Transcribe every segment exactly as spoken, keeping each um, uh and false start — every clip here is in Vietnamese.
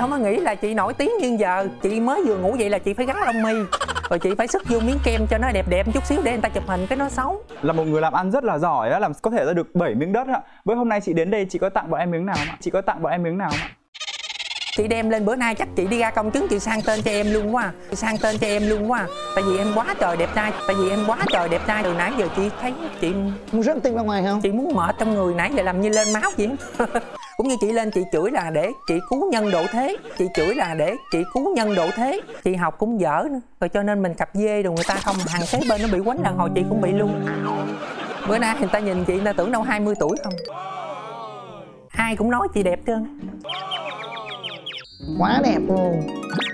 không có nghĩ là chị nổi tiếng như giờ. Chị mới vừa ngủ dậy là chị phải gắn lông mi, rồi chị phải sức vô miếng kem cho nó đẹp đẹp một chút xíu để người ta chụp hình cái nó xấu. Là một người làm ăn rất là giỏi á, làm có thể ra được bảy miếng đất ạ. Với hôm nay chị đến đây chị có tặng bọn em miếng nào không ạ? Chị có tặng bọn em miếng nào không ạ? Chị đem lên bữa nay chắc chị đi ra công chứng chị sang tên cho em luôn quá. Chị sang tên cho em luôn quá. Tại vì em quá trời đẹp trai. Tại vì em quá trời đẹp trai. Từ nãy giờ chị thấy chị muốn rớt tim ra ngoài không? Chị muốn mệt trong người, nãy giờ làm như lên máu vậy. Cũng như chị lên chị chửi là để chị cứu nhân độ thế. Chị chửi là để chị cứu nhân độ thế. Chị học cũng dở nữa. Rồi cho nên mình cặp dê rồi người ta không, hàng kế bên nó bị quánh đàn hồi chị cũng bị luôn. Bữa nay người ta nhìn chị người ta tưởng đâu hai mươi tuổi không. Ai cũng nói chị đẹp trơn. Quá đẹp luôn.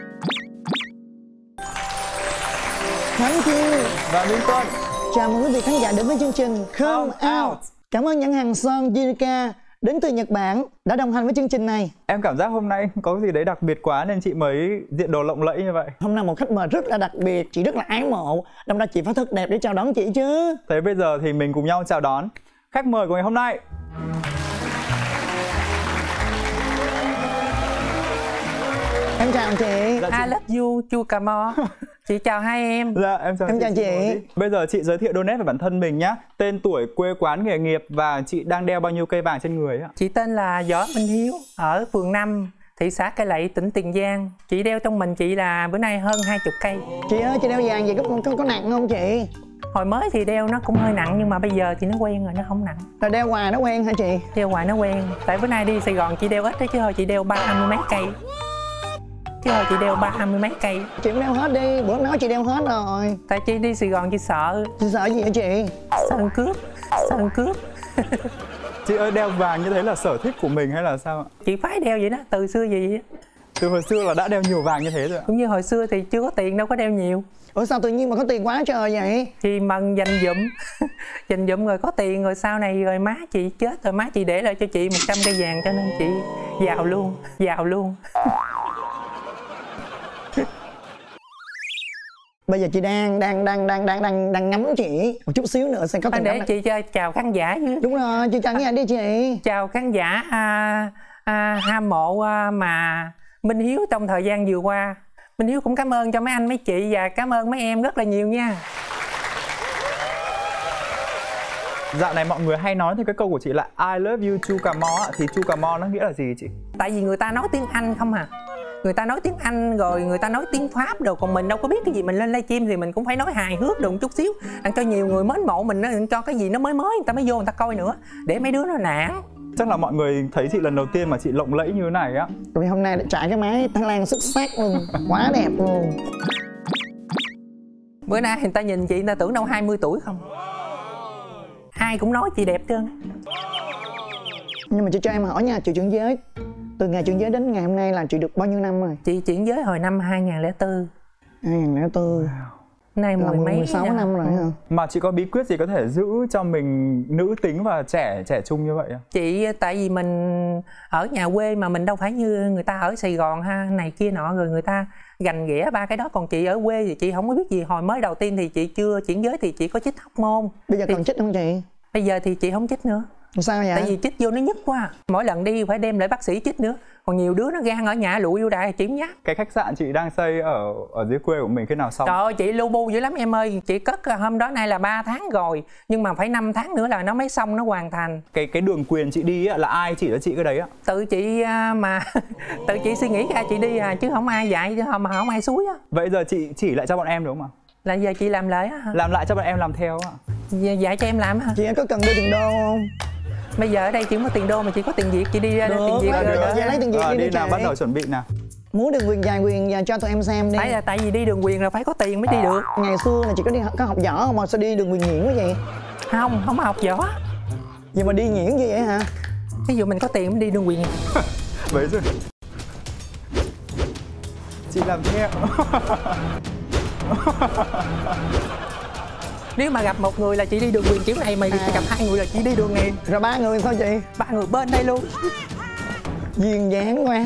Thắng Chi và Minh Tuân. Chào mừng quý vị khán giả đến với chương trình Come Out. Cảm ơn nhãn hàng son Jirika đến từ Nhật Bản đã đồng hành với chương trình này. Em cảm giác hôm nay có gì đấy đặc biệt quá nên chị mới diện đồ lộng lẫy như vậy. Hôm nay một khách mời rất là đặc biệt, chị rất là ái mộ, đâm ra chị phải thật đẹp để chào đón chị chứ. Thế bây giờ thì mình cùng nhau chào đón khách mời của ngày hôm nay. Em chào chị. Dạ, I love you, Chu Cà Mo. Chị chào hai em. Dạ, em chào, em chào chị. chị. Bây giờ chị giới thiệu đôi nét về bản thân mình nhé. Tên, tuổi, quê quán, nghề nghiệp và chị đang đeo bao nhiêu cây vàng trên người ạ? Chị tên là Võ Minh Hiếu, ở phường năm, thị xã Cai Lậy, tỉnh Tiền Giang. Chị đeo trong mình chị là bữa nay hơn hai mươi cây. Chị ơi, chị đeo vàng vậy có, có, có nặng không chị? Hồi mới thì đeo nó cũng hơi nặng nhưng mà bây giờ thì nó quen rồi, nó không nặng. Rồi đeo hoài nó quen hả chị? Đeo hoài nó quen. Tại bữa nay đi Sài Gòn chị đeo ít đấy chứ thôi chị đeo ba mươi mấy cây. Chứ thôi chị đeo ba mươi mấy cây. Chị cũng đeo hết đi, bữa nói chị đeo hết rồi. Tại chị đi Sài Gòn chị sợ. Chị sợ gì hả chị? Sợ ăn cướp, sợ ăn cướp. Chị ơi, đeo vàng như thế là sở thích của mình hay là sao ạ? Chị phải đeo vậy đó, từ xưa gì vậy? Từ hồi xưa là đã đeo nhiều vàng như thế rồi ạ? Cũng như hồi xưa thì chưa có tiền đâu có đeo nhiều. Ủa sao tự nhiên mà có tiền quá trời vậy? Chị mần dành dụm. Dành dụm rồi có tiền rồi sau này rồi má chị chết rồi má chị để lại cho chị một trăm cây vàng cho nên chị giàu luôn, giàu luôn. Bây giờ chị đang đang đang đang đang đang đang ngắm chị một chút xíu nữa sẽ có tiền. Để chị cho chào khán giả chứ. Đúng rồi, chị chào khán giả đi chị. Chào khán giả à, à, hâm mộ à, mà Minh Hiếu trong thời gian vừa qua. Minh Hiếu cũng cảm ơn cho mấy anh mấy chị và cảm ơn mấy em rất là nhiều nha. Dạo này mọi người hay nói thì cái câu của chị là I love you Chu Cà Mo ạ. Thì Chu Cà Mo nó nghĩa là gì chị? Tại vì người ta nói tiếng Anh không à. Người ta nói tiếng Anh rồi người ta nói tiếng Pháp đồ, còn mình đâu có biết cái gì. Mình lên livestream thì mình cũng phải nói hài hước đồ một chút xíu để cho nhiều người mến mộ mình, cho cái gì nó mới mới người ta mới vô người ta coi nữa, để mấy đứa nó nản. Chắc là mọi người thấy chị lần đầu tiên mà chị lộng lẫy như thế này á. Rồi hôm nay đã trải cái máy Thái Lan xuất sắc luôn, quá đẹp luôn. Bữa nay người ta nhìn chị người ta tưởng đâu hai mươi tuổi không. Ai cũng nói chị đẹp trơn. Nhưng mà chị cho em hỏi nha, chị chuyển giới từ ngày chuyển giới đến ngày hôm nay là chị được bao nhiêu năm rồi? Chị chuyển giới hồi năm hai nghìn không trăm lẻ bốn. hai nghìn không trăm lẻ bốn. Nay mười mấy mười sáu năm rồi hả? Mà chị có bí quyết gì có thể giữ cho mình nữ tính và trẻ trẻ trung như vậy? Chị tại vì mình ở nhà quê mà mình đâu phải như người ta ở Sài Gòn ha, này kia nọ rồi người ta gành ghẻ ba cái đó, còn chị ở quê thì chị không có biết gì. Hồi mới đầu tiên thì chị chưa chuyển giới thì chị có chích hormone. Bây giờ thì... còn chích không chị? Bây giờ thì chị không chích nữa. Sao vậy? Tại vì chích vô nó nhức quá, mỗi lần đi phải đem lại bác sĩ chích nữa. Còn nhiều đứa nó gan ở nhà lụi vô đại chịu nhát. Cái khách sạn chị đang xây ở ở dưới quê của mình khi nào xong? Trời ơi, chị lu bu dữ lắm em ơi. Chị cất hôm đó nay là ba tháng rồi, nhưng mà phải năm tháng nữa là nó mới xong, nó hoàn thành. Cái cái đường quyền chị đi á, là ai chỉ cho chị cái đấy á? Tự chị mà tự chị suy nghĩ ra chị đi à, chứ không ai dạy chứ không mà không ai xúi á. Vậy giờ chị chỉ lại cho bọn em đúng không ạ? Là giờ chị làm lại á hả? Làm lại cho bọn em làm theo á. Dạy cho em làm hả? Chị có cần đưa tiền đô không? Bây giờ ở đây chị không có tiền đô mà chị có tiền Việt, chị đi ra được, tiền Việt rồi, rồi được, đó. vậy lấy tiền Việt à, đi, đi, đi nào, bắt đầu chuẩn bị nào. Muốn đường quyền dài quyền dài cho tụi em xem đi. Phải là tại vì đi đường quyền là phải có tiền mới đi được. Ngày xưa là chị có đi có học võ không mà sao đi đường quyền nhuyễn quá vậy? Không, không học võ. Vậy mà đi nhuyễn gì vậy hả? Ví dụ mình có tiền mới đi đường quyền. Vậy rồi. Chị làm theo. Nếu mà gặp một người là chị đi đường quyền kiểu này, mày à. gặp hai người là chị đi đường này. Rồi ba người sao chị? Ba người bên đây luôn. Duyên dáng quá.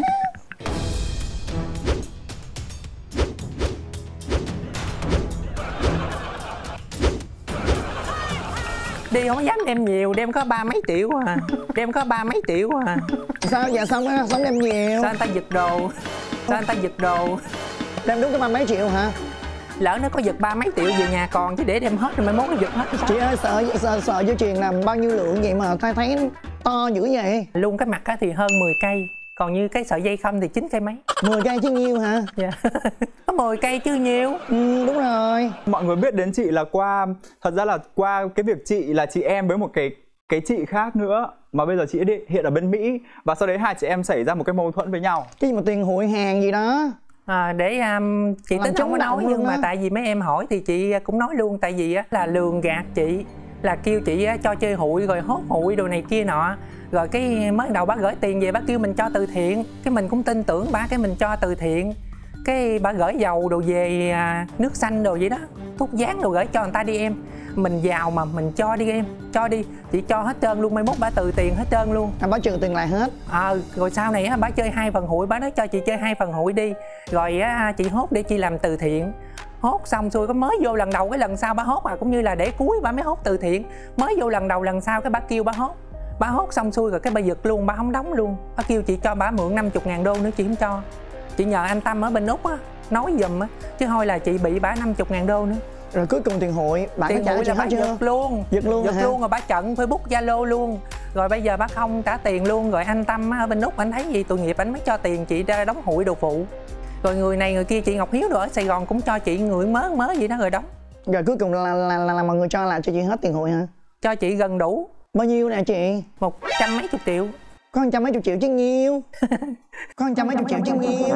đi không dám đem nhiều, đem có ba mấy triệu à, đem có ba mấy triệu à. Sao dạ xong á, sống đem nhiều. Sao anh ta giật đồ, sao anh ta giật đồ. Đem đúng cái ba mấy triệu hả? Lỡ nó có giật ba mấy triệu về nhà còn chứ để đem hết rồi mai mốt nó giật hết. Chị ơi sợ sợ, sợ dây chuyền làm bao nhiêu lượng vậy mà tay thấy to dữ vậy? Luôn cái mặt á thì hơn mười cây, còn như cái sợi dây không thì chín cây mấy. mười cây chứ nhiêu hả? Dạ. Có mười cây chứ nhiêu. Ừ, đúng rồi. Mọi người biết đến chị là qua, thật ra là qua cái việc chị là chị em với một cái cái chị khác nữa, mà bây giờ chị đi hiện ở bên Mỹ, và sau đấy hai chị em xảy ra một cái mâu thuẫn với nhau. Cái gì mà tiền hụi hàng gì đó. À, để um, chị Làm tính không có nói, nhưng mà đó. tại vì mấy em hỏi thì chị cũng nói luôn. Tại vì á là lường gạt chị, là kêu chị á, cho chơi hụi rồi hốt hụi đồ này kia nọ. Rồi cái mới đầu bác gửi tiền về bác kêu mình cho từ thiện, cái mình cũng tin tưởng bác, cái mình cho từ thiện. Cái bà gửi dầu đồ về, à, nước xanh đồ vậy đó, thuốc dán đồ gửi cho người ta đi em. Mình giàu mà mình cho đi em, cho đi. Chị cho hết trơn luôn, mai mốt bà từ tiền hết trơn luôn. À, bà trừ tiền lại hết. Ờ, à, rồi sau này á, bà chơi hai phần hụi, bà nói cho chị chơi hai phần hụi đi. Rồi á, chị hốt để chị làm từ thiện. Hốt xong xuôi có mới vô lần đầu, cái lần sau bà hốt à, cũng như là để cuối bà mới hốt từ thiện. Mới vô lần đầu lần sau cái bà kêu bà hốt. Bà hốt xong xuôi rồi cái bà giật luôn, bà không đóng luôn. Bà kêu chị cho bà mượn năm mươi ngàn đô nữa, chị không cho. Chị nhờ anh Tâm ở bên Úc á, nói giùm á, chứ thôi là chị bị bà năm mươi ngàn đô nữa. Rồi cuối cùng tiền hụi bạn Tiền có trả hụi chị là bà hết chưa? giật luôn. Giật luôn Giật hả? luôn rồi bà chặn Facebook Zalo luôn. Rồi bây giờ bà không trả tiền luôn. Rồi anh Tâm ở bên Úc anh thấy gì tội nghiệp anh mới cho tiền chị ra đóng hụi đồ phụ. Rồi người này người kia, chị Ngọc Hiếu đồ ở Sài Gòn cũng cho chị người mớ mớ gì đó rồi đóng. Rồi cuối cùng là là, là, là mọi người cho lại cho chị hết tiền hụi hả? Cho chị gần đủ. Bao nhiêu nè chị? Một trăm mấy chục triệu. Có một trăm mấy chục triệu chứ nhiêu? Có một trăm mấy chục triệu chứ nhiêu?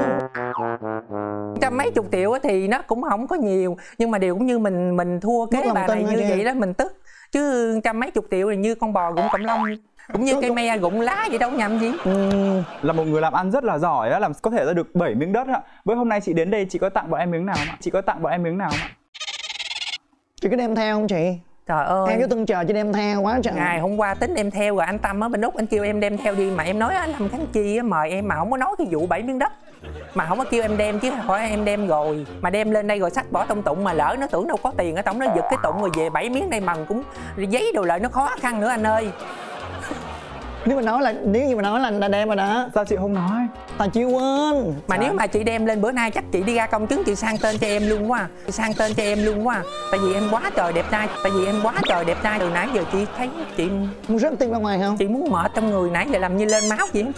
Trăm mấy chục triệu thì nó cũng không có nhiều, nhưng mà điều cũng như mình mình thua kế bà này như vậy đó mình tức. Chứ trăm mấy chục triệu thì như con bò gụng cọng lông, cũng như cây me gụng lá vậy đâu nhầm gì. Ừ. Là một người làm ăn rất là giỏi á, làm có thể ra được bảy miếng đất ạ. Với hôm nay chị đến đây chị có tặng bọn em miếng nào không ạ? Chị có tặng bọn em miếng nào không ạ? Chị có đem theo không chị? Trời ơi, em cứ từng chờ chị đem theo quá trời. Ngày hôm qua tính đem theo, rồi anh Tâm ở bên Úc anh kêu em đem theo đi, mà em nói anh Lâm Khánh Chi mời em mà không có nói cái vụ bảy miếng đất, mà không có kêu em đem, chứ hỏi em đem rồi mà đem lên đây rồi xách bỏ trong tụng, mà lỡ nó tưởng đâu có tiền ở tổng nó giật cái tụng rồi về bảy miếng đây mần cũng giấy đồ lại nó khó khăn nữa anh ơi. Nếu mà nói là nếu như mà nói là là đem rồi đó. Sao chị không nói? Tại chị quên. Mà nếu mà chị đem lên bữa nay chắc chị đi ra công chứng chị sang tên cho em luôn quá, sang tên cho em luôn quá. Tại vì em quá trời đẹp trai, tại vì em quá trời đẹp trai từ nãy giờ chị thấy chị muốn rớt tim ra ngoài không? Chị muốn mệt trong người nãy giờ làm như lên máu vậy.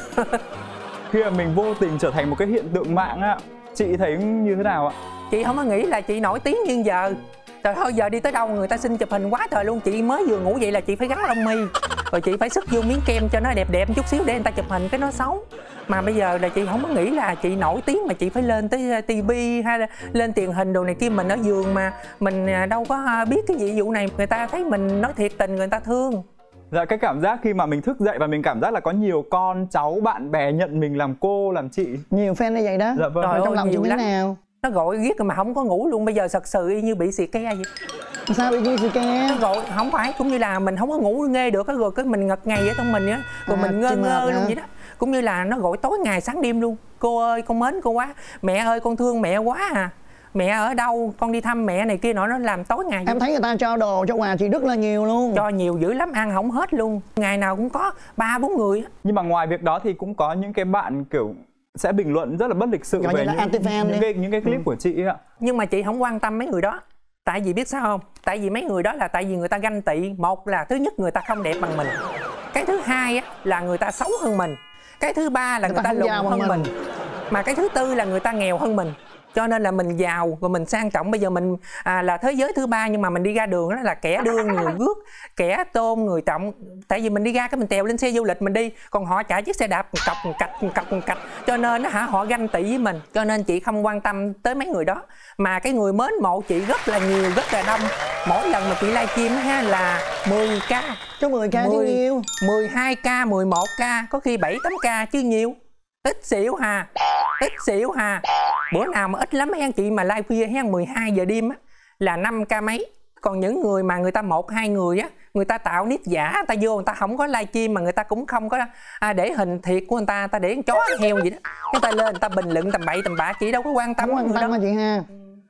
Khi mà mình vô tình trở thành một cái hiện tượng mạng á, chị thấy như thế nào ạ? Chị không có nghĩ là chị nổi tiếng như giờ. Trời ơi, giờ đi tới đâu người ta xin chụp hình quá trời luôn. Chị mới vừa ngủ vậy là chị phải gắn lông mi, rồi chị phải sức vô miếng kem cho nó đẹp đẹp chút xíu để người ta chụp hình cái nó xấu. Mà bây giờ là chị không có nghĩ là chị nổi tiếng mà chị phải lên tới tivi hay là lên truyền hình đồ này kia. Mình ở giường mà mình đâu có biết cái gì vụ này, người ta thấy mình nói thiệt tình người ta thương. Dạ, cái cảm giác khi mà mình thức dậy và mình cảm giác là có nhiều con cháu bạn bè nhận mình làm cô làm chị. Nhiều fan như vậy đó. Dạ vâng. Trời trong ơi, lòng nhiều chị lắm. nào? Nó gọi riết mà không có ngủ luôn. Bây giờ thật sự y như bị xì ke vậy. Sao bị như gì ke? Nó gọi không phải, cũng như là mình không có ngủ nghe được, rồi cái mình ngật ngày ở trong mình á, rồi À, mình ngơ chim ngơ mệt luôn hả? vậy đó. Cũng như là nó gọi tối ngày sáng đêm luôn. Cô ơi con mến cô quá, mẹ ơi con thương mẹ quá à, mẹ ở đâu con đi thăm mẹ này kia nọ, nó làm tối ngày. Em thấy người ta cho đồ cho quà chị rất là nhiều luôn. Cho nhiều dữ lắm, ăn không hết luôn, ngày nào cũng có ba bốn người á. Nhưng mà ngoài việc đó thì cũng có những cái bạn kiểu sẽ bình luận rất là bất lịch sự Gọi về như là những, anti-fan những đi. cái những cái clip Ừ. của chị ạ. Nhưng mà chị không quan tâm mấy người đó. Tại vì biết sao không? Tại vì mấy người đó là tại vì người ta ganh tị. Một là thứ nhất người ta không đẹp bằng mình, cái thứ hai á, là người ta xấu hơn mình, cái thứ ba là người, Người ta ta không lùn giàu hơn bằng mình. mình. Mà cái thứ tư là người ta nghèo hơn mình. Cho nên là mình giàu và mình sang trọng. Bây giờ mình à, là thế giới thứ ba, nhưng mà mình đi ra đường đó là kẻ đưa người rước, kẻ tôn người trọng. Tại vì mình đi ra cái mình trèo lên xe du lịch mình đi, còn họ chạy chiếc xe đạp cọc cạch cọc cạch. Cho nên hả, họ ganh tị với mình. Cho nên chị không quan tâm tới mấy người đó. Mà cái người mến mộ chị rất là nhiều, rất là đông. Mỗi lần mà chị livestream ha là mười k. Có mười k chứ nhiêu? mười hai k, mười một k, có khi bảy tám k chứ nhiều. Ít xỉu hà, ít xỉu hà. Bữa nào mà ít lắm hen chị mà live khuya hen mười hai giờ đêm á là năm k mấy. Còn những người mà người ta một hai người á, người ta tạo nick giả, người ta vô người ta không có livestream mà người ta cũng không có à, để hình thiệt của người ta, người ta để con chó heo gì đó, người ta lên người ta bình luận tầm bậy tầm bạ, chị đâu có quan tâm Không quan người tâm đó. hả chị ha?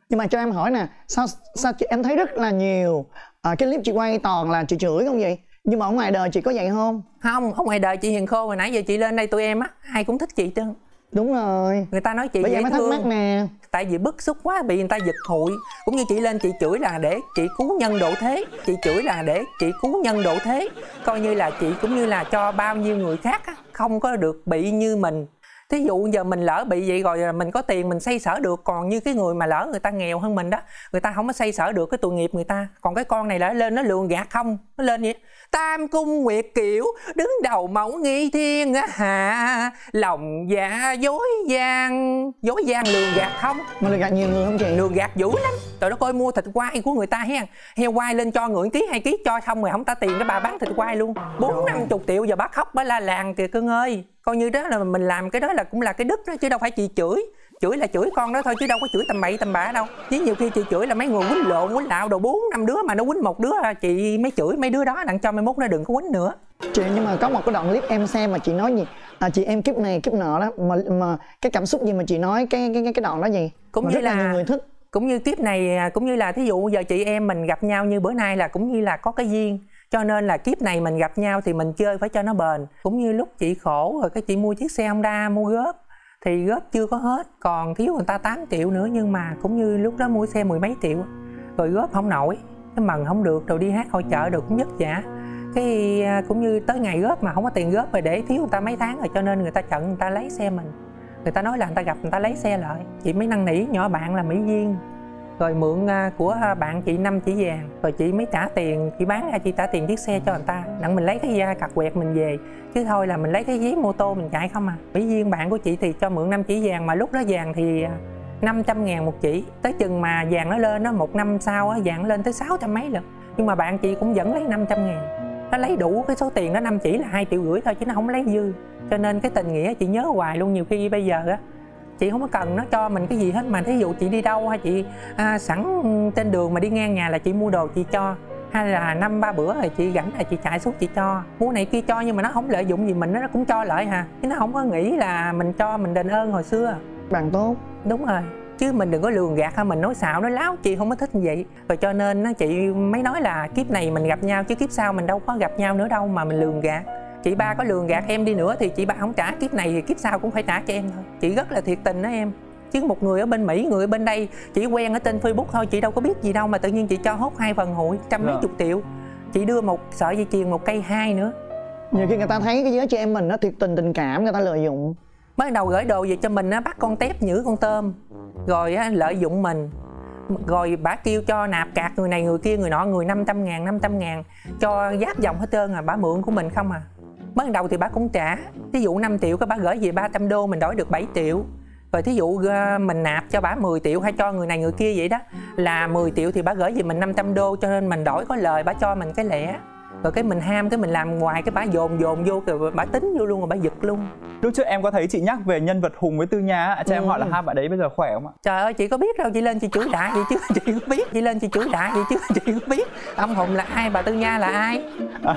Nhưng mà cho em hỏi nè, sao sao chị, em thấy rất là nhiều à, cái clip chị quay toàn là chị chửi không vậy? Nhưng mà ở ngoài đời chị có vậy không? Không, ở ngoài đời chị hiền khô, hồi nãy giờ chị lên đây tụi em á, ai cũng thích chị trơn. Đúng rồi. Người ta nói chị bây giờ dễ mới thắc thương. mắc nè. Tại vì bức xúc quá bị người ta giật hụi. Cũng như chị lên chị chửi là để chị cứu nhân độ thế. Chị chửi là để chị cứu nhân độ thế. Coi như là chị cũng như là cho bao nhiêu người khác á, không có được bị như mình. Thí dụ giờ mình lỡ bị vậy rồi mình có tiền mình xoay sở được. Còn như cái người mà lỡ người ta nghèo hơn mình đó, người ta không có xoay sở được cái tội nghiệp người ta. Còn cái con này lỡ lên nó lường gạt không. Nó lên vậy: Tam cung nguyệt kiều đứng đầu mẫu nghi thiên hạ, lòng dạ dối gian. Dối gian lường gạt không? Mà lường gạt nhiều người không chị? Lường gạt dữ lắm. Trời đất ơi, mua thịt quay của người ta hen, heo quay lên cho người ký hai ký cho xong rồi không ta tiền cái bà bán thịt quay luôn bốn năm chục triệu. Giờ bà khóc bà la làng kìa cưng ơi. Coi như đó là mình làm cái đó là cũng là cái đức đó, chứ đâu phải chị chửi. Chửi là chửi con đó thôi chứ đâu có chửi tầm bậy tầm bạ đâu. Chứ nhiều khi chị chửi là mấy người quýnh lộn quýnh lạo đồ bốn năm đứa mà nó quýnh một đứa chị mới chửi mấy đứa đó đặng cho mai mốt nó đừng có quýnh nữa. Chị, nhưng mà có một cái đoạn clip em xem mà chị nói gì à, chị em kiếp này kiếp nọ đó mà mà cái cảm xúc gì mà chị nói cái cái cái đoạn đó gì cũng mà như rất là, là nhiều người thích. Cũng như kiếp này cũng như là thí dụ giờ chị em mình gặp nhau như bữa nay là cũng như là có cái duyên, cho nên là kiếp này mình gặp nhau thì mình chơi phải cho nó bền. Cũng như lúc chị khổ rồi cái chị mua chiếc xe Honda mua góp thì góp chưa có hết, còn thiếu người ta tám triệu nữa, nhưng mà cũng như lúc đó mua xe mười mấy triệu rồi góp không nổi, cái mần không được, rồi đi hát hội chợ được cũng vất vả. Cái cũng như tới ngày góp mà không có tiền góp rồi để thiếu người ta mấy tháng rồi, cho nên người ta chận người ta lấy xe mình. Người ta nói là người ta gặp người ta lấy xe lại. Chị mới năn nỉ nhỏ bạn là Mỹ Duyên rồi mượn của bạn chị năm chỉ vàng, rồi chị mới trả tiền, chị bán ra chị trả tiền chiếc xe cho người ta đặng mình lấy cái cặt quẹt mình về, chứ thôi là mình lấy cái giấy mô tô mình chạy không à. Mỹ Duyên bạn của chị thì cho mượn năm chỉ vàng, mà lúc đó vàng thì năm trăm ngàn một chỉ, tới chừng mà vàng nó lên, nó một năm sau á vàng nó lên tới sáu trăm mấy lần, nhưng mà bạn chị cũng vẫn lấy năm trăm ngàn, nó lấy đủ cái số tiền đó, năm chỉ là hai triệu rưỡi thôi chứ nó không lấy dư. Cho nên cái tình nghĩa chị nhớ hoài luôn. Nhiều khi bây giờ á chị không có cần nó cho mình cái gì hết, mà thí dụ chị đi đâu hay chị à, sẵn trên đường mà đi ngang nhà là chị mua đồ chị cho, hay là năm ba bữa rồi chị rảnh là chị chạy xuống chị cho, mua này kia cho, nhưng mà nó không lợi dụng gì mình, nó cũng cho lại hà, chứ nó không có nghĩ là mình cho mình đền ơn hồi xưa. Bạn tốt. Đúng rồi, chứ mình đừng có lường gạt ha, mình nói xạo nói láo, chị không có thích như vậy. Rồi cho nên nó chị mới nói là kiếp này mình gặp nhau chứ kiếp sau mình đâu có gặp nhau nữa đâu mà mình lường gạt. Chị ba có lường gạt em đi nữa thì chị ba không trả kiếp này thì kiếp sau cũng phải trả cho em thôi. Chị rất là thiệt tình đó em. Chứ một người ở bên Mỹ, người ở bên đây chỉ quen ở trên Facebook thôi, chị đâu có biết gì đâu mà tự nhiên chị cho hốt hai phần hụi trăm mấy chục triệu. Chị đưa một sợi dây chuyền, một cây hai nữa. Nhiều khi người ta thấy cái giới chị em mình nó thiệt tình tình cảm, người ta lợi dụng. Mới đầu gửi đồ về cho mình á, bắt con tép nhử con tôm, rồi á, lợi dụng mình. Rồi bả kêu cho nạp cạc người này người kia người nọ, người năm trăm ngàn năm trăm ngàn cho giáp dòng hết trơn à, bả mượn của mình không à. Mới đầu thì bả cũng trả, ví dụ năm triệu cái bả gửi về ba trăm đô mình đổi được bảy triệu. Rồi thí dụ mình nạp cho bả mười triệu hay cho người này người kia vậy đó, là mười triệu thì bả gửi về mình năm trăm đô, cho nên mình đổi có lời bả cho mình cái lẻ. Rồi cái mình ham, cái mình làm ngoài, cái bả dồn dồn vô rồi bả tính vô luôn, rồi bả giật luôn. Lúc trước em có thấy chị nhắc về nhân vật Hùng với Tư Nha, cho ừ. em hỏi là hai bạn đấy bây giờ khỏe không ạ? Trời ơi chị có biết đâu, chị lên chị chửi đại vậy chứ chị có biết, chị lên chị chửi đại vậy chứ chị có biết ông Hùng là ai, bà Tư Nha là ai? À.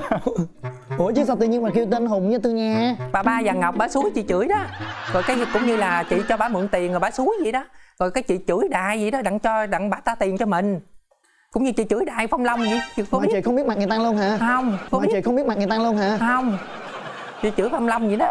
Ủa chứ sao tự nhiên mà kêu tên Hùng với Tư Nha? Bà ba và Ngọc bả xúi chị chửi đó, rồi cái cũng như là chị cho bả mượn tiền rồi bả xúi vậy đó, rồi cái chị chửi đại vậy đó đặng cho đặng bả ta tiền cho mình. Cũng như chị chửi đại Phong Long vậy. Chị có mà biết. Chị không biết mặt người ta luôn hả? Không. Mà biết. Chị không biết mặt người ta luôn hả? Không. Chị chửi Phong Long vậy đó.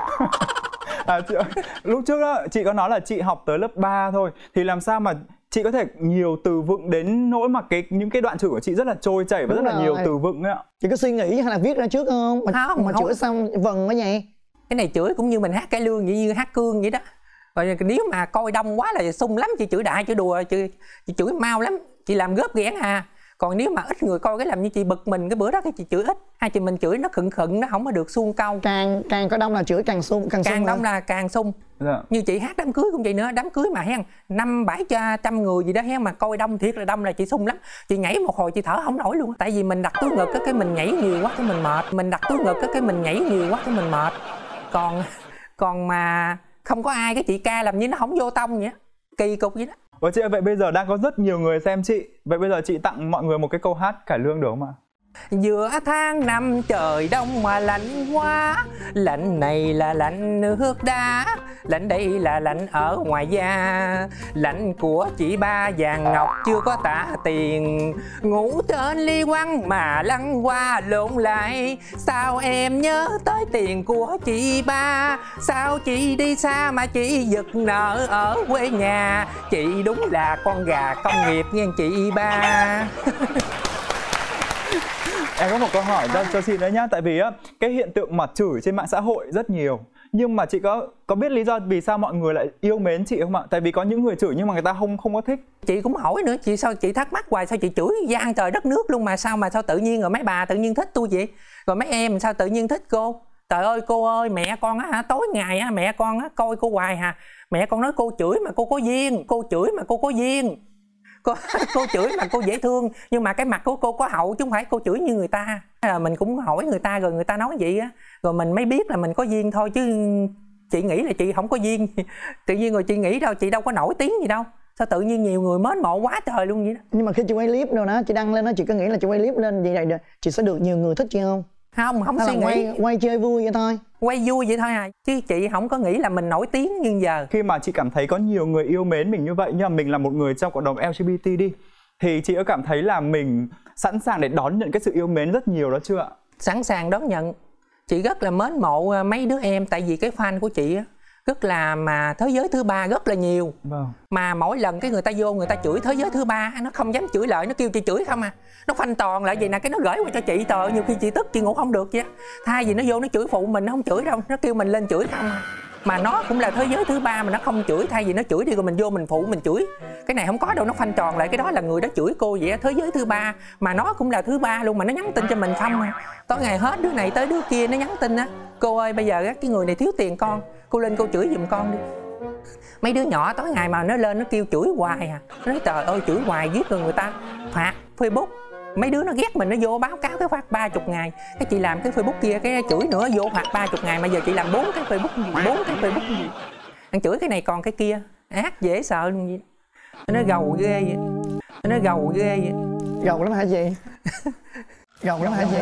À, chị, lúc trước đó chị có nói là chị học tới lớp ba thôi, thì làm sao mà chị có thể nhiều từ vựng đến nỗi mà cái những cái đoạn chửi của chị rất là trôi chảy và Đúng rất rồi. là nhiều từ vựng ấy ạ. Chị có suy nghĩ hay là viết ra trước không? Mà, không mà không. chửi xong vần quá vậy? Cái này chửi cũng như mình hát cải lương vậy, như hát cương vậy đó. Rồi nếu mà coi đông quá là sung lắm, chị chửi đại chửi đùa, chị, chị chửi mau lắm, chị làm góp ghén à. Còn nếu mà ít người coi cái làm như chị bực mình cái bữa đó cái chị chửi ít, hai chị mình chửi nó khựng khựng, nó không có được suông câu. Càng càng có đông là chửi càng sung, càng, càng sung đông là càng sung. Dạ. Như chị hát đám cưới cũng vậy nữa, đám cưới mà hen năm bảy trăm người gì đó hen, mà coi đông thiệt là đông là chị sung lắm. Chị nhảy một hồi chị thở không nổi luôn, tại vì mình đặt túi ngực cái mình nhảy nhiều quá cái mình mệt, mình đặt túi ngực cái mình nhảy nhiều quá cái mình mệt. Còn còn mà không có ai cái chị ca làm như nó không vô tông vậy, kỳ cục vậy đó. Ủa chị ơi, vậy bây giờ đang có rất nhiều người xem chị, vậy bây giờ chị tặng mọi người một cái câu hát cải lương được không ạ? Giữa tháng năm trời đông mà lạnh quá, lạnh này là lạnh nước đá, Lạnh đây là lạnh ở ngoài da, lạnh của chị ba vàng ngọc chưa có tả tiền. Ngủ trên ly quăng mà lăn qua lộn lại, sao em nhớ tới tiền của chị ba? Sao chị đi xa mà chị giật nợ ở quê nhà? Chị đúng là con gà công nghiệp nghe chị ba. Em có một câu hỏi cho, cho chị nữa nhá. Tại vì á, cái hiện tượng mà chửi trên mạng xã hội rất nhiều. Nhưng mà chị có có biết lý do vì sao mọi người lại yêu mến chị không ạ? Tại vì có những người chửi nhưng mà người ta không không có thích. Chị cũng hỏi nữa, chị sao chị thắc mắc hoài, sao chị chửi gian trời đất nước luôn mà sao mà sao tự nhiên rồi mấy bà tự nhiên thích tôi vậy? Rồi mấy em sao tự nhiên thích cô? Trời ơi cô ơi, mẹ con á hả, tối ngày á mẹ con á coi cô hoài hả. Mẹ con nói cô chửi mà cô có duyên, cô chửi mà cô có duyên. Cô, cô chửi mà cô dễ thương, nhưng mà cái mặt của cô có hậu chứ không phải cô chửi như người ta. Là mình cũng hỏi người ta rồi người ta nói vậy á, rồi mình mới biết là mình có duyên thôi, chứ chị nghĩ là chị không có duyên. Tự nhiên rồi chị nghĩ đâu, chị đâu có nổi tiếng gì đâu, sao tự nhiên nhiều người mến mộ quá trời luôn vậy đó. Nhưng mà khi chị quay clip đâu đó, chị đăng lên đó, chị có nghĩ là chị quay clip lên vậy này chị sẽ được nhiều người thích chị không? Không, không Hay suy là nghĩ. quay, quay chơi vui vậy thôi? Quay vui vậy thôi à, chứ chị không có nghĩ là mình nổi tiếng như giờ. Khi mà chị cảm thấy có nhiều người yêu mến mình như vậy, nhưng mà mình là một người trong cộng đồng lờ giê bê tê đi, thì chị có cảm thấy là mình sẵn sàng để đón nhận cái sự yêu mến rất nhiều đó chưa ạ? Sẵn sàng đón nhận. Chị rất là mến mộ mấy đứa em, tại vì cái fan của chị á rất là mà thế giới thứ ba rất là nhiều. Vâng. Mà mỗi lần cái người ta vô người ta chửi thế giới thứ ba, nó không dám chửi lại, nó kêu chị chửi không à. Nó phanh toàn lại vậy nè, cái nó gửi qua cho chị. Trời ơi, nhiều khi chị tức chị ngủ không được vậy. Thay vì nó vô nó chửi phụ mình, nó không chửi đâu, nó kêu mình lên chửi không à. Mà nó cũng là thế giới thứ ba mà nó không chửi, thay vì nó chửi đi rồi mình vô mình phụ mình chửi. Cái này không có đâu, nó phanh tròn lại, cái đó là người đó chửi cô vậy, thế giới thứ ba mà nó cũng là thứ ba luôn, mà nó nhắn tin cho mình không à. Tối ngày hết đứa này tới đứa kia nó nhắn tin á, cô ơi bây giờ cái người này thiếu tiền con, cô lên cô chửi giùm con đi. Mấy đứa nhỏ tối ngày mà nó lên nó kêu chửi hoài à, nó nói trời ơi chửi hoài giết người, người ta phạt Facebook. Mấy đứa nó ghét mình, nó vô báo cáo cái phạt ba mươi ngày. Cái chị làm cái Facebook kia cái chửi nữa vô phạt ba mươi ngày, mà giờ chị làm bốn cái Facebook gì, bốn cái Facebook gì. Anh chửi cái này còn cái kia, ác dễ sợ luôn vậy. Nó gầu ghê vậy. Nó gầu ghê vậy. Gầu lắm hả chị? Gầu lắm hả chị?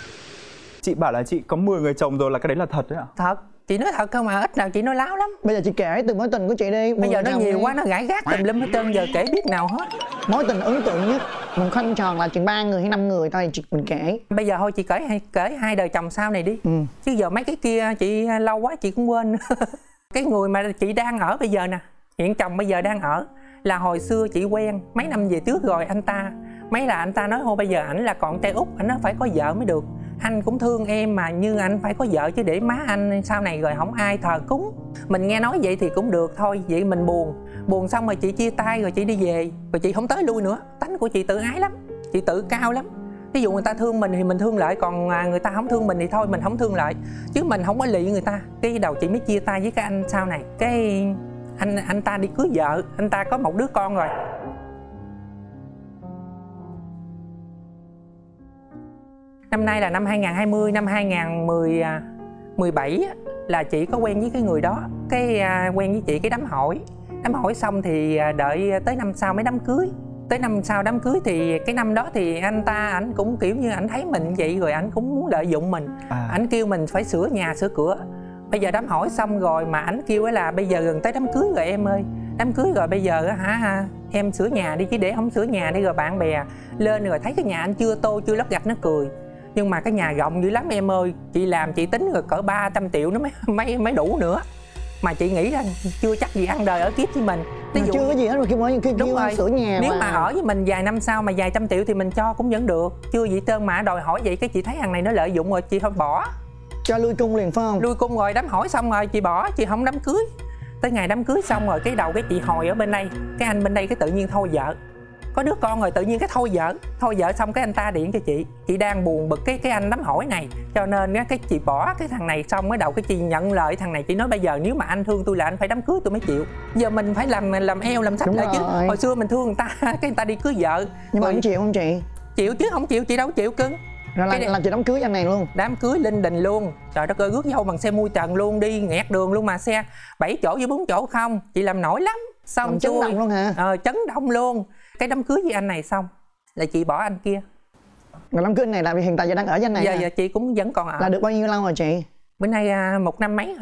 Chị bảo là chị có mười người chồng rồi, là cái đấy là thật đấy ạ? Thật, chị nói thật không mà ít nào chị nói láo lắm. Bây giờ chị kể từ mối tình của chị đi. Bây giờ nó nhiều đi. quá, nó gãi gác tùm lum hết trơn, giờ kể biết nào hết. Mối tình ấn tượng nhất một khoanh tròn là chừng ba người hay năm người thôi chị mình kể. Bây giờ thôi chị kể hai kể hai đời chồng sau này đi. Ừ. Chứ giờ mấy cái kia chị lâu quá chị cũng quên. Cái người mà chị đang ở bây giờ nè, hiện chồng bây giờ đang ở, là hồi xưa chị quen mấy năm về trước rồi anh ta. Mấy là anh ta nói thôi bây giờ ảnh là còn trai út, ảnh nó phải có vợ mới được. Anh cũng thương em mà, nhưng anh phải có vợ chứ để má anh sau này rồi không ai thờ cúng. Mình nghe nói vậy thì cũng được thôi, vậy mình buồn. Buồn xong rồi chị chia tay rồi chị đi về, rồi chị không tới lui nữa. Tánh của chị tự ái lắm, chị tự cao lắm. Ví dụ người ta thương mình thì mình thương lại, còn người ta không thương mình thì thôi mình không thương lại. Chứ mình không có lị người ta. Cái đầu chị mới chia tay với cái anh sau này. Cái anh anh ta đi cưới vợ, anh ta có một đứa con rồi. Năm nay là năm hai nghìn không trăm hai mươi, năm hai nghìn không trăm mười bảy là chị có quen với cái người đó. Cái quen với chị cái đám hỏi. Đám hỏi xong thì đợi tới năm sau mới đám cưới. Tới năm sau đám cưới thì cái năm đó thì anh ta ảnh cũng kiểu như ảnh thấy mình vậy rồi ảnh cũng muốn lợi dụng mình. À. Ảnh kêu mình phải sửa nhà sửa cửa. Bây giờ đám hỏi xong rồi mà ảnh kêu là bây giờ gần tới đám cưới rồi em ơi. Đám cưới rồi bây giờ hả em sửa nhà đi, chứ để không sửa nhà đi rồi bạn bè lên rồi thấy cái nhà anh chưa tô chưa lót gạch nó cười. Nhưng mà cái nhà rộng dữ lắm em ơi, chị làm chị tính rồi cỡ ba trăm triệu nó mới mới mới đủ nữa. Mà chị nghĩ là chưa chắc gì ăn đời ở kiếp với mình. Ví dụ chưa có gì hết rồi, khi mới khi đúng rồi, sửa nhà nếu mà. mà ở với mình vài năm sau mà vài trăm triệu thì mình cho cũng vẫn được. Chưa gì trơn mà đòi hỏi vậy, cái chị thấy thằng này nó lợi dụng rồi chị không bỏ. Cho lui cung liền phải không? Lui cung rồi đám hỏi xong rồi chị bỏ, chị không đám cưới. Tới ngày đám cưới xong rồi cái đầu cái chị hồi ở bên đây, cái anh bên đây cái tự nhiên thôi vợ. Có đứa con rồi tự nhiên cái thôi vợ. Thôi vợ xong cái anh ta điện cho chị. Chị đang buồn bực cái cái anh đám hỏi này, cho nên cái chị bỏ cái thằng này xong cái đầu cái chị nhận lời thằng này. Chị nói bây giờ nếu mà anh thương tôi là anh phải đám cưới tôi mới chịu. Giờ mình phải làm làm eo làm sách lại chứ. Hồi xưa mình thương người ta cái người ta đi cưới vợ. Nhưng mà rồi... anh chịu không chị? Chịu chứ, không chịu chị đâu chịu cưng. Rồi làm, làm chị đám cưới anh này luôn? Đám cưới linh đình luôn. Trời đất ơi, rước dâu bằng xe mui trần luôn, đi nghẹt đường luôn mà xe bảy chỗ với bốn chỗ không. Chị làm nổi lắm. Xong làm chấn động luôn hả? Ờ, chấn động luôn. Cái đám cưới với anh này xong là chị bỏ anh kia. Rồi đám cưới này là hiện tại giờ đang ở với anh này? Giờ giờ chị cũng vẫn còn ở. Là được bao nhiêu lâu rồi chị? Bữa nay à, một năm mấy rồi.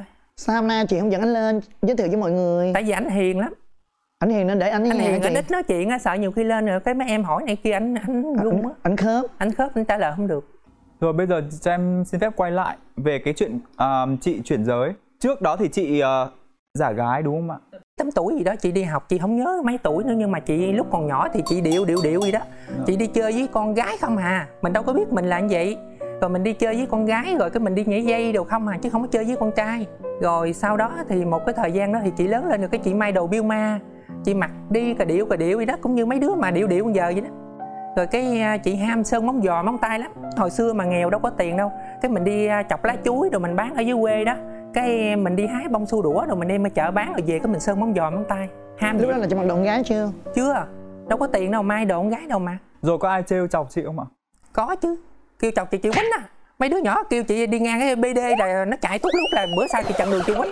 Sao hôm nay chị không dẫn anh lên giới thiệu với mọi người? Tại vì anh hiền lắm. Anh hiền nên để anh Anh nghe hiền, chị. anh ít nói chuyện á, sợ nhiều khi lên rồi cái mấy em hỏi này kia anh anh run á. Anh khớp. Anh khớp anh trả lời không được. Rồi bây giờ cho em xin phép quay lại về cái chuyện uh, chị chuyển giới. Trước đó thì chị uh, giả gái đúng không ạ? Tám tuổi gì đó chị đi học, chị không nhớ mấy tuổi nữa, nhưng mà chị lúc còn nhỏ thì chị điệu điệu điệu gì đó. Chị đi chơi với con gái không à, mình đâu có biết mình là như vậy. Rồi mình đi chơi với con gái rồi cái mình đi nhảy dây đồ không à, chứ không có chơi với con trai. Rồi sau đó thì một cái thời gian đó thì chị lớn lên rồi, cái chị may đồ biêu ma, chị mặc đi cà điệu cà điệu gì đó, cũng như mấy đứa mà điệu điệu giờ vậy đó. Rồi cái chị ham sơn móng giò móng tay lắm. Hồi xưa mà nghèo đâu có tiền đâu, cái mình đi chọc lá chuối rồi mình bán ở dưới quê đó, cái mình đi hái bông xu đũa rồi mình đem ở chợ bán, rồi về cái mình sơn móng giò móng tay. Ham Lúc vậy. đó là chị mặc đồ con gái chưa? Chưa, đâu có tiền đâu may đồ con gái đâu mà. Rồi có ai trêu chọc chị không ạ? Có chứ, kêu chọc chị chịu quýnh à. Mấy đứa nhỏ kêu chị đi ngang cái bê đê là nó chạy tút lúc là bữa sau chị chặn đường chị quýnh.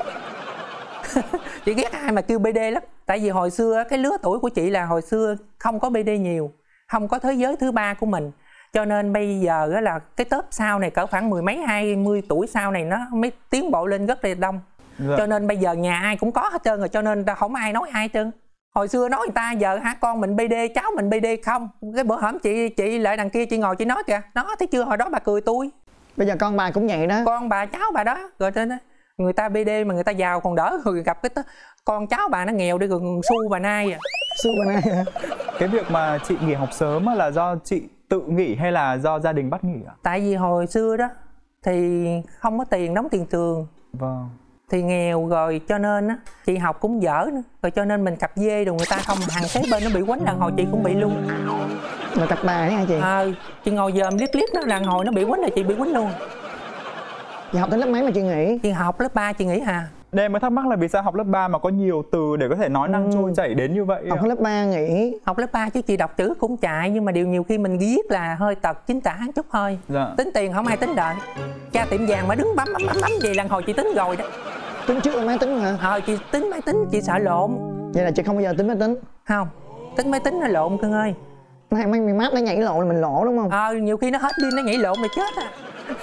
Chị ghét ai mà kêu bê đê lắm. Tại vì hồi xưa cái lứa tuổi của chị là hồi xưa không có bê đê nhiều, không có thế giới thứ ba của mình, cho nên bây giờ là cái tớp sau này cỡ khoảng mười mấy hai mươi tuổi sau này nó mới tiến bộ lên rất là đông. Dạ. Cho nên bây giờ nhà ai cũng có hết trơn rồi, cho nên không ai nói ai hết trơn. Hồi xưa nói người ta, giờ hả con mình bê đê, cháu mình bê đê không. Cái bữa hổm chị chị lại đằng kia chị ngồi chị nói kìa, nó thấy chưa, hồi đó bà cười tôi. Bây giờ con bà cũng vậy đó. Con bà cháu bà đó, rồi trên đó người ta bê đê mà người ta giàu còn đỡ, rồi gặp cái con cháu bà nó nghèo đi gần xu bà nai à. Xu bà nai hả? Cái việc mà chị nghỉ học sớm là do chị tự nghỉ hay là do gia đình bắt nghỉ ạ? Tại vì hồi xưa đó thì không có tiền đóng tiền trường. Vâng. Thì nghèo rồi cho nên á chị học cũng dở nữa, rồi cho nên mình cặp dê đồ người ta không, hàng kế bên nó bị quánh lần hồi chị cũng bị luôn. Là cặp bà ấy hả chị? Ờ, à, chị ngồi dòm liếc liếc nó lần hồi nó bị quánh là chị bị quánh luôn. Chị học tới lớp mấy mà chị nghỉ? Chị học lớp ba chị nghỉ hà. Đây mới thắc mắc là vì sao học lớp ba mà có nhiều từ để có thể nói năng trôi chảy đến như vậy. Học ạ? lớp ba nghỉ. Học lớp ba chứ chị đọc chữ cũng chạy, nhưng mà điều nhiều khi mình viết là hơi tật chính tả chút thôi. Dạ. Tính tiền không ai tính đợi. Cha tiệm vàng mà đứng bấm bấm bấm bấm gì lần hồi chị tính rồi đó. Tính trước là máy tính hả? Ờ, chị tính máy tính chị sợ lộn. Vậy là chị không bao giờ tính máy tính? Không, tính máy tính nó lộn cưng ơi. Nó hay mấy mát nó nhảy lộn là mình lỗ đúng không? Ờ, nhiều khi nó hết pin nó nhảy lộn là chết à.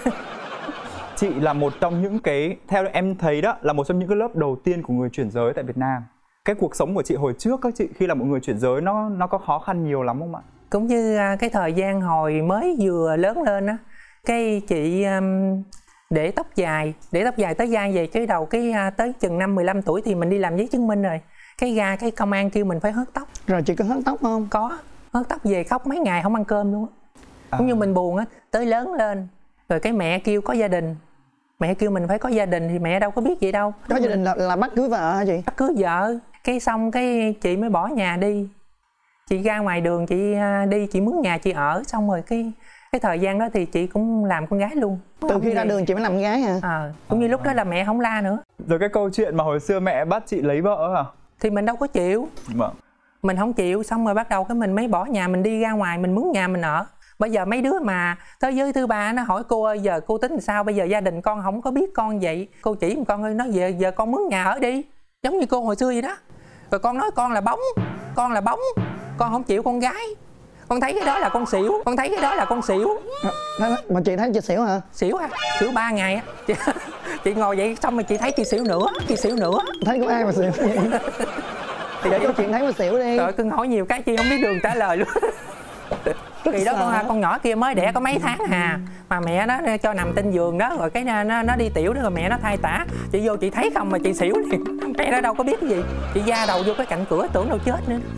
Chị là một trong những cái, theo em thấy đó, là một trong những cái lớp đầu tiên của người chuyển giới tại Việt Nam. Cái cuộc sống của chị hồi trước các chị khi là một người chuyển giới nó nó có khó khăn nhiều lắm không ạ? Cũng như cái thời gian hồi mới vừa lớn lên á, cái chị um, để tóc dài, để tóc dài tới gai về cái đầu, cái uh, tới chừng năm mười lăm tuổi thì mình đi làm giấy chứng minh rồi. Cái ra cái công an kêu mình phải hớt tóc. Rồi chị có hớt tóc không? Có, hớt tóc về khóc mấy ngày không ăn cơm luôn á. À. Cũng như mình buồn á, tới lớn lên rồi cái mẹ kêu có gia đình. Mẹ kêu mình phải có gia đình thì mẹ đâu có biết vậy đâu. Có gia đình là, là bắt cưới vợ hả chị? Bắt cưới vợ, cái xong cái chị mới bỏ nhà đi. Chị ra ngoài đường chị đi, chị mướn nhà chị ở, xong rồi cái cái thời gian đó thì chị cũng làm con gái luôn. Từ khi ra đường chị mới làm con gái hả? Ờ, cũng như lúc đó là mẹ không la nữa. Rồi cái câu chuyện mà hồi xưa mẹ bắt chị lấy vợ hả? Thì mình đâu có chịu. Vâng. Mình không chịu, xong rồi bắt đầu cái mình mới bỏ nhà mình đi ra ngoài, mình mướn nhà mình ở. Bây giờ mấy đứa mà thế giới thứ ba nó hỏi cô ơi giờ cô tính làm sao, bây giờ gia đình con không có biết con vậy, cô chỉ một con ơi, nói về giờ con mướn nhà ở đi, giống như cô hồi xưa vậy đó. Rồi con nói con là bóng, con là bóng, con không chịu con gái, con thấy cái đó là con xỉu, con thấy cái đó là con xỉu. À, mà chị thấy chị xỉu hả? Xỉu à, xỉu ba ngày á. Chị, chị ngồi vậy xong rồi chị thấy chị xỉu nữa, chị xỉu nữa. Thấy có ai mà xỉu vậy? Thì kể câu chuyện thấy mà xỉu đi. Rồi cưng hỏi nhiều cái chị không biết đường trả lời luôn. Thì đó con, con nhỏ kia mới đẻ có mấy tháng hà, mà mẹ nó cho nằm trên giường đó, rồi cái nó, nó đi tiểu đó, rồi mẹ nó thay tả, chị vô chị thấy không mà chị xỉu liền. Mẹ nó đâu có biết cái gì, chị da đầu vô cái cạnh cửa tưởng đâu chết nữa.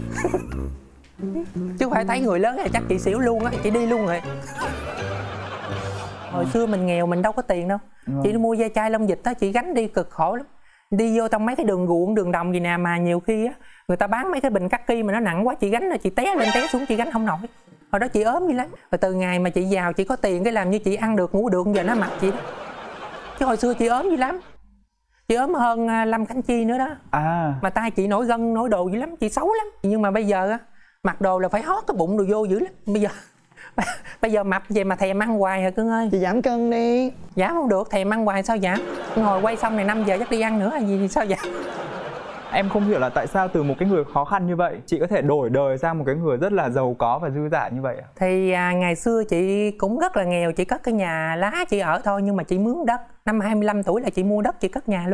Chứ không phải thấy người lớn thì chắc chị xỉu luôn á, chị đi luôn rồi. Hồi xưa mình nghèo mình đâu có tiền đâu, chị đi mua da chai lông dịch đó, chị gánh đi cực khổ lắm. Đi vô trong mấy cái đường ruộng đường đồng gì nè, mà nhiều khi á người ta bán mấy cái bình kaki mà nó nặng quá, chị gánh là chị té lên té xuống, chị gánh không nổi. Hồi đó chị ốm dữ lắm. Rồi từ ngày mà chị giàu chị có tiền cái làm như chị ăn được ngủ được, giờ nó mặc chị đó. Chứ hồi xưa chị ốm dữ lắm, chị ốm hơn Lâm Khánh Chi nữa đó. À. Mà tay chị nổi gân nổi đồ dữ lắm, chị xấu lắm. Nhưng mà bây giờ á mặc đồ là phải hót cái bụng đồ vô dữ lắm. Bây giờ bây giờ mập vậy mà thèm ăn hoài hả cưng ơi. Chị giảm cân đi. Giảm không được, thèm ăn hoài sao giảm. Ngồi quay xong này năm giờ chắc đi ăn nữa hay gì sao giảm. Em không hiểu là tại sao từ một cái người khó khăn như vậy chị có thể đổi đời sang một cái người rất là giàu có và dư dả như vậy ạ? Thì à, ngày xưa chị cũng rất là nghèo, chị cất cái nhà lá chị ở thôi, nhưng mà chị mướn đất. Năm hai mươi lăm tuổi là chị mua đất chị cất nhà luôn đó.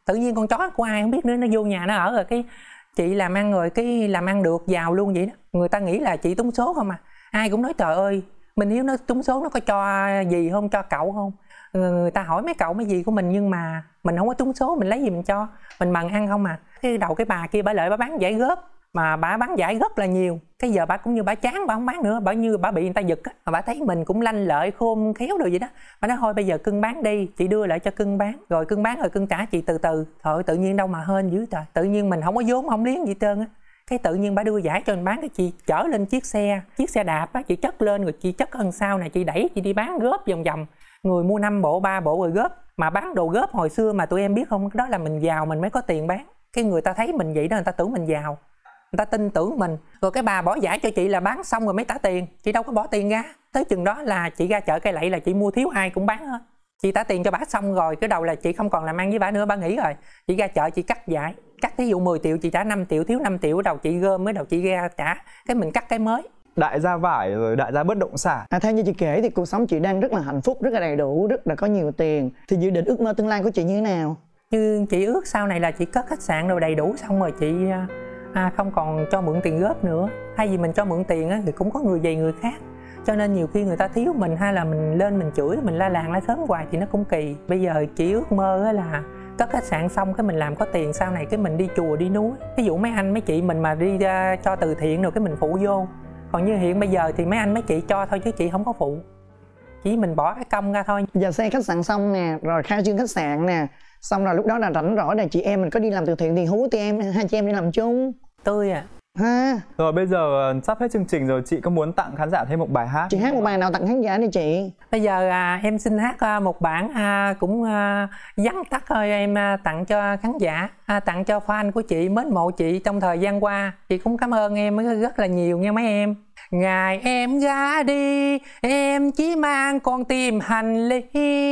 Tự nhiên con chó của ai không biết nữa, nó vô nhà nó ở rồi cái chị làm ăn rồi cái làm ăn được giàu luôn vậy đó. Người ta nghĩ là chị trúng số không à. Ai cũng nói trời ơi, Minh Hiếu nó trúng số nó có cho gì không, cho cậu không. Người ta hỏi mấy cậu mấy gì của mình nhưng mà mình không có trúng số, mình lấy gì mình cho, mình bằng ăn không à. Cái đầu cái bà kia bà lợi bà bán giải góp, mà bà bán giải rất là nhiều. Cái giờ bà cũng như bà chán, bà không bán nữa, bà như bà bị người ta giật á, mà bà thấy mình cũng lanh lợi khôn khéo rồi vậy đó, bà nói thôi bây giờ cưng bán đi, chị đưa lại cho cưng bán, rồi cưng bán rồi cưng trả chị từ từ. Thôi tự nhiên đâu mà hên dữ trời, tự nhiên mình không có vốn không liếng gì trơn á. Cái tự nhiên bà đưa giải cho mình bán, cái chị chở lên chiếc xe chiếc xe đạp á, chị chất lên rồi chị chất hơn sau này, chị đẩy chị đi bán góp vòng vòng, người mua năm bộ ba bộ rồi góp. Mà bán đồ góp hồi xưa mà tụi em biết không, đó là mình giàu mình mới có tiền bán. Cái người ta thấy mình vậy đó, người ta tưởng mình giàu, người ta tin tưởng mình. Rồi cái bà bỏ giải cho chị là bán xong rồi mới trả tiền, chị đâu có bỏ tiền ra. Tới chừng đó là chị ra chợ Cây Lậy là chị mua thiếu ai cũng bán hết. Chị trả tiền cho bà xong rồi cái đầu là chị không còn làm ăn với bà nữa, bà nghỉ rồi. Chị ra chợ chị cắt giải, cắt thí dụ mười triệu chị trả năm triệu, thiếu năm triệu, đầu chị gom mới đầu chị ra trả, cái mình cắt cái mới. Đại gia vải rồi đại gia bất động sản. À, theo như chị kể thì cuộc sống chị đang rất là hạnh phúc, rất là đầy đủ, rất là có nhiều tiền. Thì dự định ước mơ tương lai của chị như thế nào? Như chị ước sau này là chị cất khách sạn rồi đầy đủ xong rồi chị à, không còn cho mượn tiền góp nữa. Thay vì mình cho mượn tiền á, thì cũng có người về người khác. Cho nên nhiều khi người ta thiếu mình hay là mình lên mình chửi, mình la làng la sớm hoài thì nó cũng kỳ. Bây giờ chị ước mơ là cất khách sạn xong cái mình làm có tiền, sau này cái mình đi chùa đi núi. Ví dụ mấy anh mấy chị mình mà đi ra cho từ thiện rồi cái mình phụ vô. Còn như hiện bây giờ thì mấy anh mấy chị cho thôi chứ chị không có phụ, chỉ mình bỏ cái công ra thôi. Giờ xây khách sạn xong nè, rồi khai trương khách sạn nè, xong rồi lúc đó là rảnh rỗi là chị em mình có đi làm từ thiện thì hú tụi em hai chị em đi làm chung. Tươi à Ha. Rồi bây giờ sắp hết chương trình rồi, chị có muốn tặng khán giả thêm một bài hát? Chị hát một bài nào tặng khán giả đi chị? Bây giờ à, em xin hát à, một bản à, cũng à, vắn tắt thôi em à, tặng cho khán giả, à, tặng cho fan của chị, mến mộ chị trong thời gian qua. Chị cũng cảm ơn em rất là nhiều nha mấy em. Ngày em ra đi, em chỉ mang con tim hành lý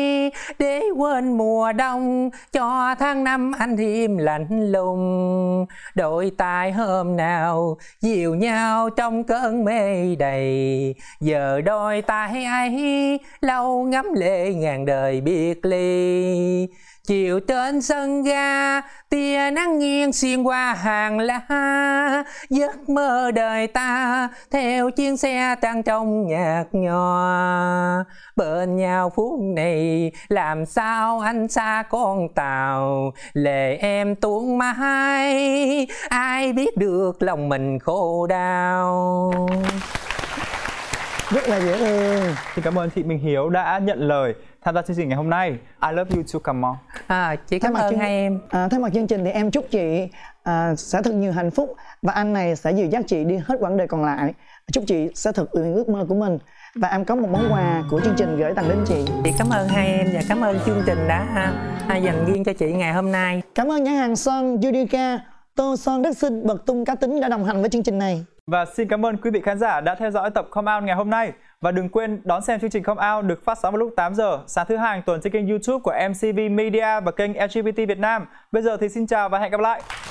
để quên mùa đông, cho tháng năm anh im lạnh lùng. Đôi tay hôm nào dìu nhau trong cơn mê đầy, giờ đôi tay ấy lâu ngắm lệ ngàn đời biệt ly. Chiều trên sân ga, tia nắng nghiêng xuyên qua hàng lá, giấc mơ đời ta theo chuyến xe trang trong nhạt nhòa. Bên nhau phút này làm sao anh xa con tàu, lệ em tuôn mãi, ai biết được lòng mình khổ đau. Rất là dễ thương. Xin cảm ơn chị Minh Hiếu đã nhận lời tham gia chương trình ngày hôm nay. I love you too, come on. À, chị cảm ơn hai em. À, thay mặt chương trình thì em chúc chị à, sẽ thật nhiều hạnh phúc và anh này sẽ dìu dắt chị đi hết quãng đời còn lại. Chúc chị sẽ thực hiện ước mơ của mình. Và em có một món quà của chương trình gửi tặng đến chị. Chị cảm ơn hai em và cảm ơn chương trình đã à, dành riêng cho chị ngày hôm nay. Cảm ơn nhãn hàng son Judica, tô son đất xinh bậc tung cá tính đã đồng hành với chương trình này. Và xin cảm ơn quý vị khán giả đã theo dõi tập Come Out ngày hôm nay. Và đừng quên đón xem chương trình Come Out được phát sóng vào lúc tám giờ sáng thứ hai hàng tuần trên kênh YouTube của em xê vê Media và kênh lờ giê bê tê Việt Nam. Bây giờ thì xin chào và hẹn gặp lại.